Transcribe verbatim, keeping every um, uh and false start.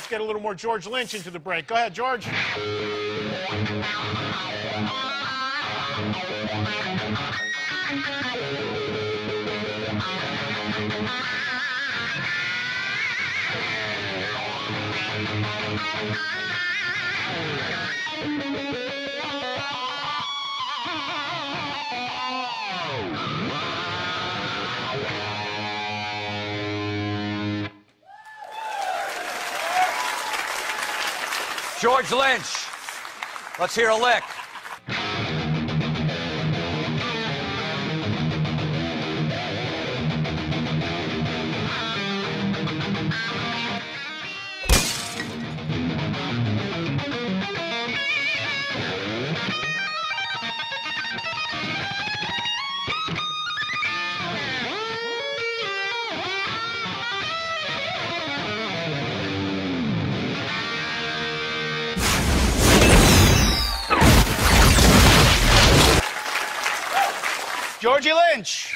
get a little more George Lynch into the break. Go ahead, George. George Lynch. Let's hear a lick. Georgie Lynch.